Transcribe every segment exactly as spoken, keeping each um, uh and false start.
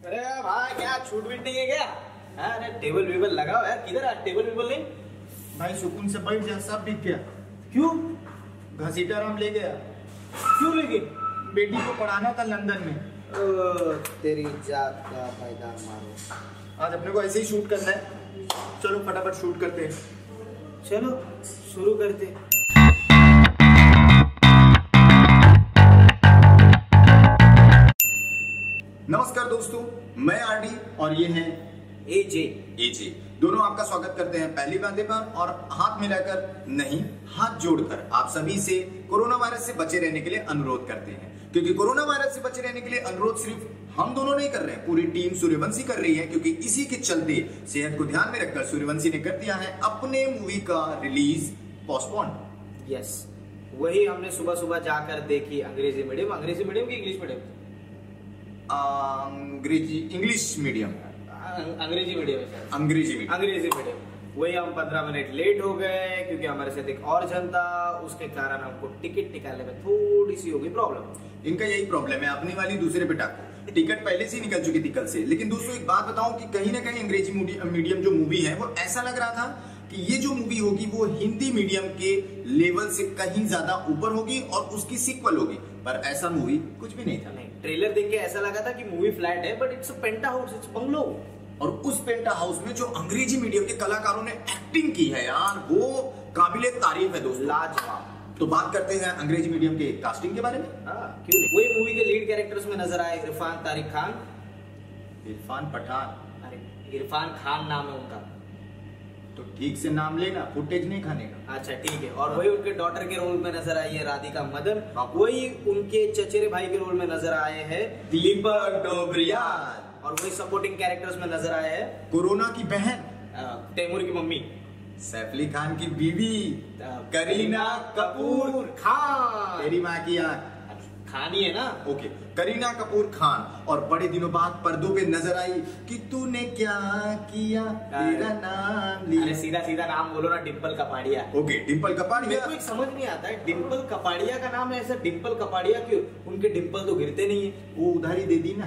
अरे भाई क्या छूट बीट नहीं है क्या? अरे टेबल वेबल लगाओ यार, किधर है टेबल वेबल? नहीं भाई सुकून से बैठ जा, सब बिक गया। क्यों? घसीटा राम ले गया। क्यों लेके? बेटी को पढ़ाना था लंदन में। ओ, तेरी जात का पैदान मारो। आज अपने को ऐसे ही शूट करना है, चलो फटाफट शूट करते हैं। चलो शुरू करते हैं। नमस्कार दोस्तों, मैं आरडी और ये है एजे एजे। दोनों आपका स्वागत करते हैं पहली बातें पर, और हाथ मिलाकर नहीं हाथ जोड़कर आप सभी से कोरोना वायरस से बचे रहने के लिए अनुरोध करते हैं। क्योंकि कोरोना वायरस से बचे रहने के लिए अनुरोध सिर्फ हम दोनों नहीं कर रहे हैं, पूरी टीम सूर्यवंशी कर रही है। क्योंकि इसी के चलते सेहत को ध्यान में रखकर सूर्यवंशी ने कर दिया है अपने मूवी का रिलीज पोस्टपोन। यस, वही हमने सुबह सुबह जाकर देखी। अंग्रेजी मीडियम अंग्रेजी मीडियम की English medium? Angrezi English medium Angrezi medium है sir. Angrezi medium Angrezi medium. वही हम पंद्रह मिनट लेट हो गए क्योंकि हमारे साथ एक और जन था, उसके कारण हमको टिकट निकालने में थोड़ी सी होगी प्रॉब्लम। इनका यही प्रॉब्लम है, अपनी वाली दूसरे पे टाको। टिकट पहले से ही निकल चुकी थी कल से। लेकिन दोस्तों एक बात बताऊं कि कहीं ना कहीं अंग्रेजी मीडियम जो मूवी है वो ऐसा लग रहा था कि ये जो मूवी होगी वो हिंदी मीडियम के लेवल से कहीं ज्यादा ऊपर होगी और उसकी सीक्वल होगी, पर ऐसा मूवी कुछ भी नहीं था। नहीं, ट्रेलर देख के ऐसा लगा था कि मूवी फ्लैट है, but it's a penthouse, it's bungalow. और उस पेंटा हाउस में जो अंग्रेजी मीडियम के कलाकारों ने एक्टिंग की है यार, वो काबिले तारीफ है दोस्तों, लाजवाब। तो बात करते हैं अंग्रेजी मीडियम के कास्टिंग के बारे में। हाँ, क्यों नहीं। वही मूवी के लीड कैरेक्टर्स में नजर आए इरफान तारिक खान, इरफान पठान। अरे इरफान खान नाम है उनका, तो ठीक से नाम लेना, फुटेज नहीं खाने का। अच्छा ठीक है। और वही उनके डॉटर के रोल में नजर आई है राधिका मदन। वही उनके चचेरे भाई के रोल में नजर आए हैं दीपक डोबरियाल। और वही सपोर्टिंग कैरेक्टर्स में नजर आए हैं कोरोना की बहन तैमूर की मम्मी, सैफ अली खान की बीवी करीना कपूर खान। तेरी माँ की आंख खान ही है ना। ओके, करीना कपूर खान। और बड़े दिनों बाद पर्दों पे नजर आई कि तूने क्या किया, तेरा नाम लिया। अरे सीधा सीधा नाम बोलो ना, डिम्पल कपाड़िया। ओके, डिम्पल कपाड़िया। मेरे को एक समझ नहीं आता है, डिम्पल कपाड़िया का नाम है ऐसा, डिम्पल कपाड़िया क्यों? उनके डिम्पल तो गिरते नहीं है। वो उधारी दे दी ना।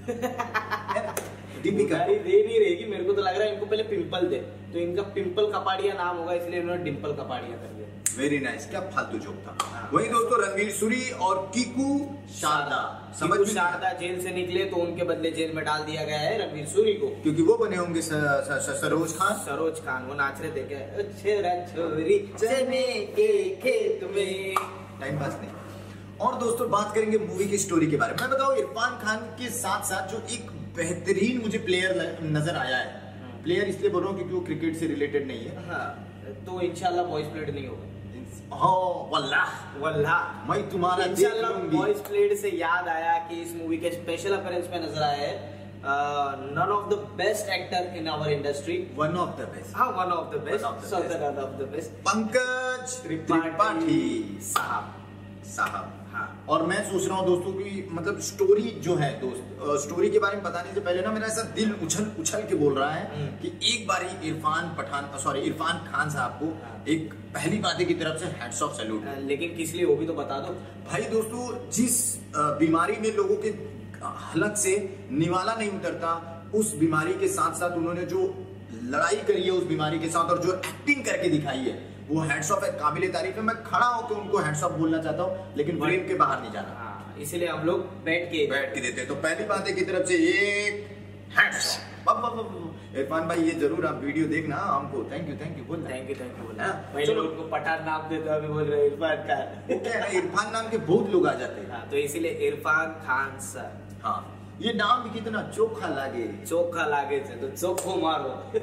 दीपिका उधारी दे नहीं रहेगी, मेरे को तो लग रहा है इनको पहले पिंपल थे, तो इनका पिंपल कपाड़िया नाम होगा, इसलिए इन्होंने डिम्पल कपाड़िया कर दिया। वेरी नाइस, क्या फालतू जोक था। हाँ। वही दोस्तों रणवीर सूरी और कीकू शारदा। समझ शारदा जेल से निकले तो उनके बदले जेल में डाल दिया गया है रणवीर सूरी को, क्योंकि वो बने होंगे स, स, स, सरोज खान। सरोज खान वो नाच रहे थे क्या, छोरी चने के खेत में। टाइम पास नहीं। और दोस्तों बात करेंगे मूवी की स्टोरी के बारे में। मैं बताऊं, इरफान खान के साथ साथ जो एक बेहतरीन मुझे प्लेयर नजर आया है, प्लेयर इसलिए बोल रहा हूँ क्योंकि वो क्रिकेट से रिलेटेड नहीं है। हाँ, तो इंशाल्लाह बॉयज प्लेड नहीं होगा। हाँ, वल्लाह वल्लाह मैं तुम्हारा इंशाल्लाह बॉयज प्लेड से याद आया कि इस मूवी के स्पेशल अपीयरेंस में नजर आया है none of the best actor in our industry. One of the best. हाँ, one of the best, so the one of the best, Pankaj Tripathi साहब साहब हाँ। और मैं सोच रहा हूँ दोस्तों की मतलब स्टोरी जो है दोस्त, स्टोरी के बारे में बताने से पहले ना मेरा ऐसा दिल उछल उछल के बोल रहा है कि एक बारी इरफान पठान सॉरी इरफान खान साहब को एक पहली बातें की तरफ से हैट्स ऑफ सैल्यूट। लेकिन किस लिए वो भी तो बता दो भाई। दोस्तों जिस बीमारी में लोगों के हलक से निवाला नहीं उतरता, उस बीमारी के साथ साथ उन्होंने जो लड़ाई करी है उस बीमारी के साथ और जो एक्टिंग करके दिखाई है, वो हैट्स ऑफ है, काबिले तारीफ है। मैं खड़ा होकर उनको हैट्स ऑफ बोलना चाहता हूँ, लेकिन फ्रेम के बाहर नहीं जाना। हाँ, इसलिए हम लोग बैठ के बैठ के देते हैं। तो पहली बातें की तरफ से एक हैट्स ऑफ। इरफान भाई ये जरूर आप वीडियो देखना, हमको थैंक यू थैंक यू बोल थैंक यू थैंक यू बोलना। पहले उनको पठान नाम देते अभी बोल रहे इरफान खान। क्या है, इरफान नाम के बहुत लोग आ जाते हैं। हाँ, तो इसीलिए इरफान खान सर। हाँ, ये नाम भी कितना चोखा लागे। चोखा लागे थे तो चोखो मारो।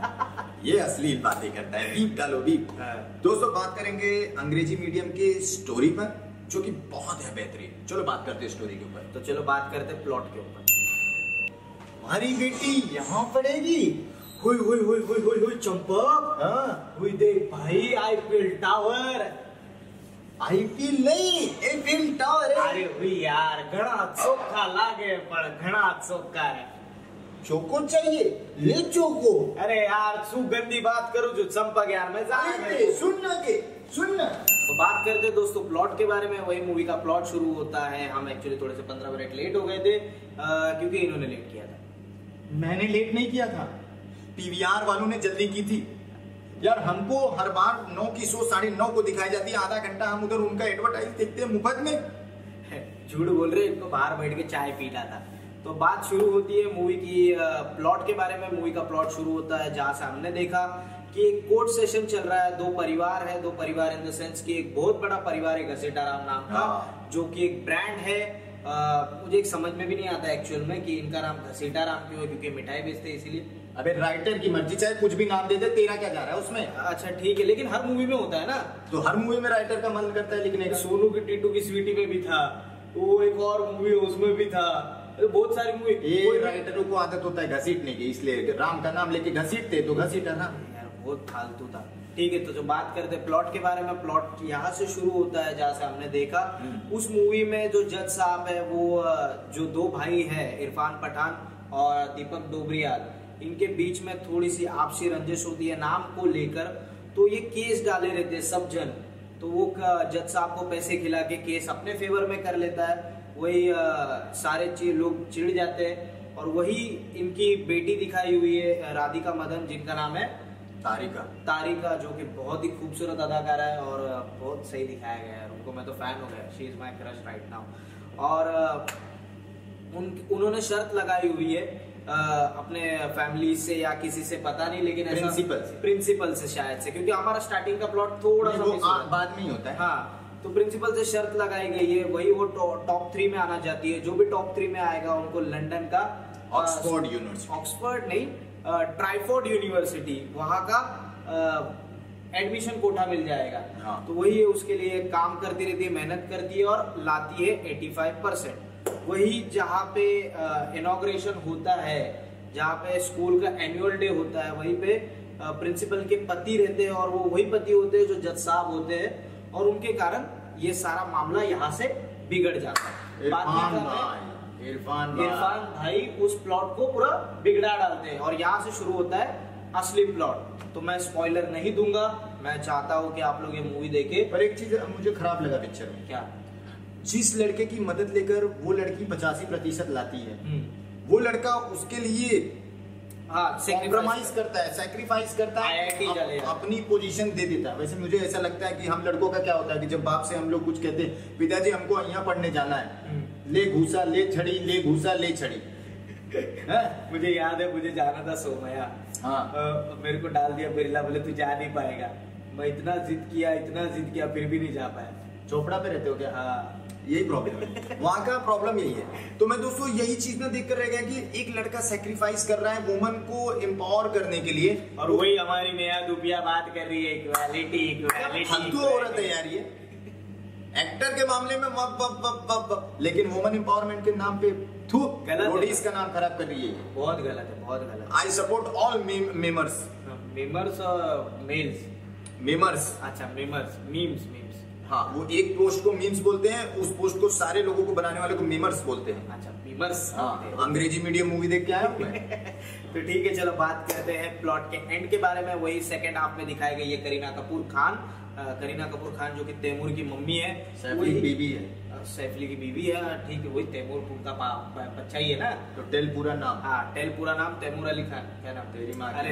ये असली बातें करता है, बीप डालो बीप। दोस्तों बात करेंगे अंग्रेजी मीडियम के स्टोरी पर, जो कि बहुत है बेहतरीन। चलो बात करते हैं स्टोरी के ऊपर। तो चलो बात करते हैं प्लॉट के ऊपर। हमारी बेटी यहाँ पढ़ेगी। हुई हुई हुई हुई हुई हुई चंपक। हाँ, हुई देख भाई आईपीएल टावर। आईपीएल नहीं, एफएल टावर है। अरे हुई यार, घना चोखा लागे पर घना चोखा है। चोको चाहिए, ले चोको। अरे यार सु गंदी बात करूं जो चंपक यार, मैं सुनना के सुनना। तो बात करते दोस्तों प्लॉट के बारे में। वही मूवी का प्लॉट शुरू होता है। हम एक्चुअली थोड़े से पंद्रह मिनट लेट हो गए थे आ, क्योंकि इन्होंने लेट किया था। मैंने लेट नहीं किया था, पीवीआर वालों ने जल्दी की थी यार। हमको हर बार नौ की शो साढ़े नौ को दिखाई जाती है, आधा घंटा हम उधर उनका एडवर्टाइज देखते हैं मुफ्त में। झूठ बोल रहे, इनको बाहर बैठ के चाय पीना था। तो बात शुरू होती है मूवी की प्लॉट के बारे में। मूवी का प्लॉट शुरू होता है जहां से हमने देखा कि एक कोर्ट सेशन चल रहा है, दो परिवार है, दो परिवार इन द सेंस कि एक बहुत बड़ा परिवार है घसीटाराम नाम का, जो कि एक ब्रांड है। आ, मुझे एक समझ में भी नहीं आता एक्चुअल में कि इनका नाम घसीटाराम क्यों है, क्योंकि मिठाई बेचते हैं इसीलिए। अबे राइटर की मर्जी, चाहे कुछ भी नाम दे दे, तेरा क्या जा रहा है उसमें। अच्छा ठीक है, लेकिन हर मूवी में होता है ना, तो हर मूवी में राइटर का मन करता है लिखने का। सोनू की टीटू की स्वीटी में भी था, वो एक और मूवी उसमें भी था, बहुत सारी मूवी। ये राइटरों को आदत होता है घसीटने की, इसलिए राम का नाम लेके घसीटते तो घसीटा ना यार, बहुत फालतू था। ठीक है, तो जो बात करते हैं प्लॉट के बारे में, प्लॉट यहाँ से शुरू होता है जहाँ से हमने देखा। उस मूवी में जो जज साहब है, वो जो दो भाई है, इरफान पठान और दीपक डोबरियाल, इनके बीच में थोड़ी सी आपसी रंजिश होती है नाम को लेकर। तो ये केस डाले रहते हैं सब जन, तो वो जज साहब को पैसे खिला के केस अपने फेवर में कर लेता है। वही आ, सारे चीज लोग चिढ़ जाते हैं। और वही इनकी बेटी दिखाई हुई है राधिका मदन, जिनका नाम है तारिका तारिका जो कि बहुत ही खूबसूरत अदाकारा है और बहुत सही दिखाया गया है। उनको मैं तो फैन हो गया, she is my crush right now. और उन उन्होंने शर्त लगाई हुई है आ, अपने फैमिली से या किसी से पता नहीं, लेकिन प्रिंसिपल से प्रिंसिपल से शायद से, क्योंकि हमारा स्टार्टिंग का प्लॉट थोड़ा सा बाद में ही होता है। हाँ, तो प्रिंसिपल से शर्त लगाई गई है, वही वो टॉप थ्री में आना चाहती है। जो भी टॉप थ्री में आएगा उनको लंदन का ऑक्सफोर्ड यूनिवर्सिटी, ऑक्सफोर्ड नहीं ट्राइफोर्ड यूनिवर्सिटी, वहां का एडमिशन कोटा मिल जाएगा। हाँ। तो वही है, उसके लिए काम करती रहती है, मेहनत करती है और लाती है पचासी परसेंट। वही जहाँ पे इनॉग्रेशन होता है, जहाँ पे स्कूल का एनुअल डे होता है, वहीं पे प्रिंसिपल के पति रहते हैं और वो वही पति होते हैं जो जज साहब होते हैं, और उनके कारण ये सारा मामला यहाँ से बिगड़ जाता है। इरफान भाई इरफान भाई इरफान भाई उस प्लॉट को पूरा बिगड़ा डालते हैं और यहाँ से शुरू होता है असली प्लॉट। तो मैं स्पॉइलर नहीं दूंगा, मैं चाहता हूँ कि आप लोग ये मूवी देखें। पर एक चीज मुझे खराब लगा पिक्चर में, क्या? जिस लड़के की मदद लेकर वो लड़की पचासी प्रतिशत लाती है, वो लड़का उसके लिए कॉम्प्रोमाइज करता है, सैक्रिफाइस करता है, अप, अपनी पोजीशन दे देता है। वैसे मुझे ऐसा लगता है कि हम लड़कों का क्या होता है कि जब बाप से हम लोग कुछ कहते हैं, पिताजी हमको यहाँ पढ़ने जाना है, ले घूसा ले छड़ी, ले घूसा ले छड़ी। मुझे याद है, मुझे जाना था सोमया, हाँ आ, मेरे को डाल दिया बिरला, बोले तू जा नहीं पाएगा। मैं इतना जिद किया इतना जिद किया फिर भी नहीं जा पाया। चोपड़ा पे रहते हो क्या? हाँ, यही प्रॉब्लम है, वहाँ का प्रॉब्लम यही है। तो मैं दोस्तों यही चीज ना देखकर रह गया कि एक लड़का सेक्रीफाइस कर रहा है वुमन को एम्पावर करने के लिए, और वही हमारी नया दुबिया बात कर रही है इक्वालिटी इक्वालिटी। फालतू औरत है यार ये, एक्टर के मामले में मब बब बब बब बब, लेकिन वुमन एम्पावरमेंट के नाम पे थू रोडीज का नाम खराब कर रही है। बहुत गलत है, बहुत गलत। आई सपोर्ट ऑल मेमर्स मेमर्स और मेल्स मेमर्स अच्छा मेमर्स मीम्स मीम्स हाँ, वो एक पोस्ट को मीम्स बोलते हैं, उस पोस्ट को सारे लोगों को बनाने वाले को मीमर्स बोलते हैं। अच्छा मीमर्स। हाँ, अंग्रेजी मीडियम मूवी देख के आया हूँ मैं। तो ठीक है, चलो बात करते हैं प्लॉट के एंड के बारे में। वही सेकंड हाफ में दिखाई गई है करीना कपूर खान, करीना कपूर खान जो कि तैमूर की मम्मी है, सैफली की बीबी है, सैफली की बीवी है। ठीक है, वही तैमूर का बच्चा ही है ना। तो टेल पूरा नाम? हाँ, टेल पूरा नाम तैमूर अली खान। क्या नाम? तेरी माँ। अरे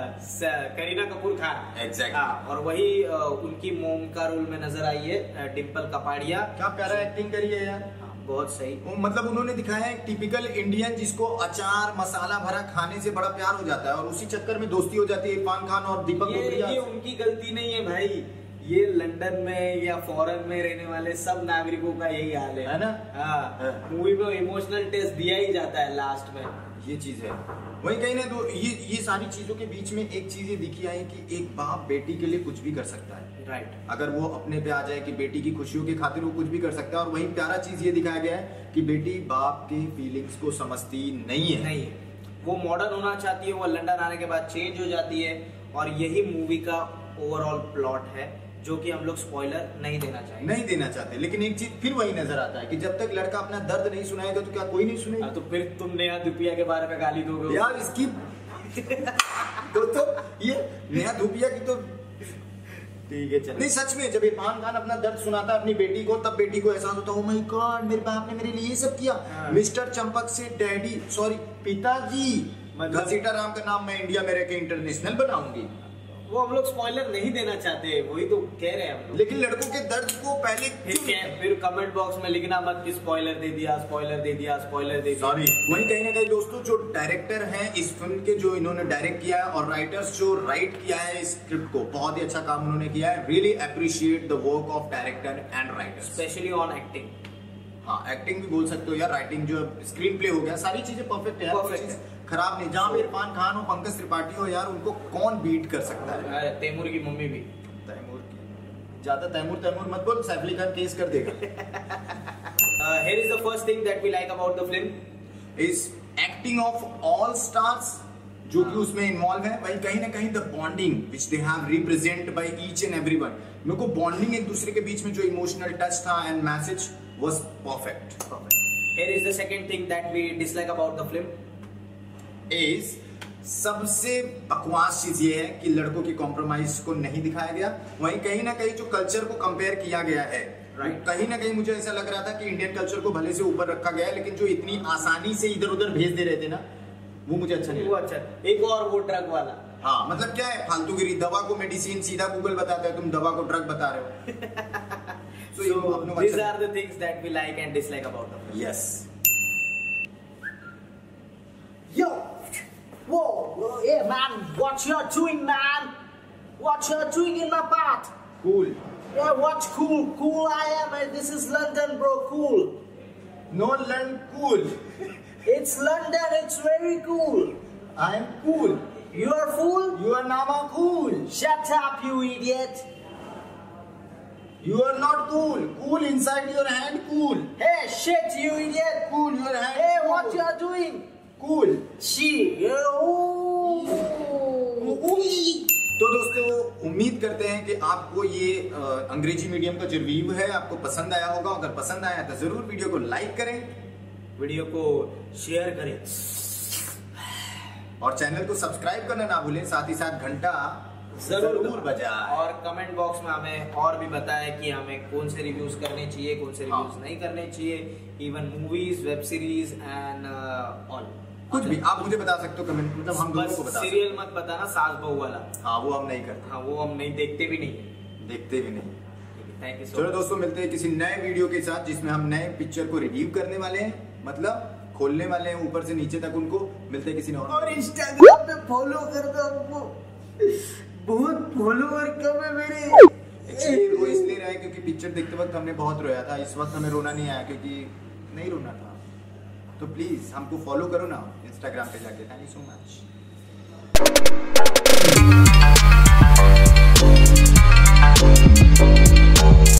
करीना कपूर खान, एग्जैक्ट। हाँ, और वही उनकी मोम का रोल में नजर आई है डिम्पल कपाड़िया। क्या प्यारा एक्टिंग करी है यार, बहुत सही। मतलब उन्होंने दिखाया है टिपिकल इंडियन जिसको अचार मसाला भरा खाने से बड़ा प्यार हो जाता है, और उसी चक्कर में दोस्ती हो जाती है इरफान खान और दीपक डोबरियाल। ये उनकी गलती नहीं है भाई, ये लंदन में या फॉरेन में रहने वाले सब नागरिकों का यही हाल है, है ना? हाँ, मूवी में इमोशनल टेस्ट दिया ही जाता है लास्ट में, ये चीज है। वही कहीं ना, तो ये ये सारी चीजों के बीच में एक चीज ये दिखी आई कि एक बाप बेटी के लिए कुछ भी कर सकता है। राइट। अगर वो अपने पे आ जाए कि बेटी की खुशियों की खातिर वो कुछ भी कर सकता है। और वही प्यारा चीज ये दिखाया गया है कि बेटी बाप के फीलिंग्स को समझती नहीं है, नहीं है, वो मॉडर्न होना चाहती है, वो लंदन आने के बाद चेंज हो जाती है। और यही मूवी का ओवरऑल प्लॉट है, जो कि हम लोग स्पॉइलर नहीं देना चाहेंगे, नहीं देना चाहते। लेकिन एक चीज फिर वही नजर आता है कि जब तक लड़का अपना दर्द नहीं सुनाएगा तो क्या कोई नहीं सुनेगा? तो फिर तुम नया दुपिया के बारे में गाली दोगे यार इसकी दोस्तों, ये नया दुपिया की तो ठीक है, चलो। नहीं सच में, जब इरफान खान अपना दर्द सुनाता है अपनी बेटी को, तब बेटी को एहसास होता है, ओह माय गॉड, मेरे बाप ने मेरे लिए ये सब किया। मिस्टर चंपक से डैडी, सॉरी पिताजी, मतलब घसीटा राम का नाम मैं इंडिया में रह के इंटरनेशनल बनाऊंगी। वो हम लोग स्पॉइलर नहीं देना चाहते, वही तो कह रहे हैं हम लोग। लेकिन लड़कों के दर्द को पहले फिर, फिर कमेंट बॉक्स में लिखना मत कि स्पॉइलर दे दिया, स्पॉइलर दे दिया, स्पॉइलर दे दिया। सॉरी। वहीं कहीं ना कहीं दोस्तों जो डायरेक्टर हैं इस फिल्म के, जो इन्होंने डायरेक्ट किया है, और राइटर्स जो राइट किया है इस स्क्रिप्ट को, बहुत ही अच्छा काम उन्होंने किया है। Really appreciate the work of director and writer, specially on acting. हाँ, एक्टिंग भी बोल सकते हो यार, राइटिंग जो स्क्रीन प्ले हो गया, सारी चीजें परफेक्ट है, परफेक्ट है, खराब नहीं। जहाँ पे इरफान खान हो, पंकज त्रिपाठी हो, यार उनको कौन बीट कर सकता है। तैमूर की मम्मी भी, तैमूर की ज्यादा तैमूर तैमूर मत बोल, सैफ अली खान केस कर देगा। Here is the first thing that we like about the film is acting of all stars जो कि उसमें इन्वॉल्व है। वही कहीं ना कहीं the bonding which they have represent by each and everyone. मेरे को बॉन्डिंग एक दूसरे के बीच में जो इमोशनल टच था and message was perfect. Here is the second thing that we dislike about the film is सबसे बकवास चीज ये है कि लड़कों की कॉम्प्रोमाइज को नहीं दिखाया गया। वहीं कहीं ना कहीं जो कल्चर को कंपेयर किया गया है, right. कहीं ना कहीं मुझे ऐसा लग रहा था कि इंडियन कल्चर को भले से ऊपर रखा गया है, लेकिन जो इतनी आसानी से इधर उधर भेज दे रहे थे ना, वो मुझे अच्छा नहीं वो अच्छा। एक और वो ड्रग वाला, हाँ मतलब क्या है फालतूगिरी। दवा को मेडिसिन सीधा गूगल बताता है, तुम दवा को ड्रग बता रहे हो। so, so these are the things that we like and dislike about the film. Yes. Yo, whoa, yeah man, what you're doing, man? What you're doing in my part? Cool. Yeah, what cool? Cool I am. This is London, bro. Cool. No, London cool. It's London. It's very cool. I am cool. You are fool. You are nama cool. Shut up, you idiot. You are not cool. Cool inside your hand. Cool. Hey, shit, you idiot. Cool your hand. Hey, cool. what you are doing? Cool. She. तो दोस्तों उम्मीद करते हैं कि आपको ये आ, अंग्रेजी medium का जो रिव्यू है आपको पसंद आया होगा। अगर पसंद आया तो जरूर वीडियो को लाइक करें, वीडियो को शेयर करें और चैनल को सब्सक्राइब करना ना भूलें। साथ ही साथ घंटा जरूर, जरूर बजाएं और कमेंट बॉक्स में हमें और भी बताएं कि हमें कौन से रिव्यूज करने चाहिए, कौन से रिव्यूज हाँ। नहीं करने चाहिए। Even movies, web series and all, कुछ भी आप मुझे बता सकते हो कमेंट, मतलब हम दोनों को बता। सीरियल मत बताना, सास बहू वाला। हाँ वो हम नहीं करते। हाँ वो हम नहीं देखते भी नहीं देखते भी नहीं। Thank you. चलो दोस्तों मिलते हैं किसी नए वीडियो के साथ जिसमें हम नए पिक्चर को रिव्यू करने वाले हैं, मतलब खोलने वाले हैं ऊपर से नीचे तक उनको। मिलते हैं किसी और, और इंस्टाग्राम पे फॉलो कर दो हमको, बहुत फॉलोअर कम है मेरे। एक्चुअली रो इसलिए रहा है क्योंकि पिक्चर देखते वक्त हमने बहुत रोया था। इस वक्त हमें रोना नहीं आया क्योंकि नहीं रोना था। तो प्लीज हमको फॉलो करो ना इंस्टाग्राम पे जाके। Thank you so much.